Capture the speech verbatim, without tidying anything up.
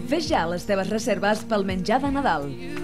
Fes ja les teves reserves pel menjar de Nadal.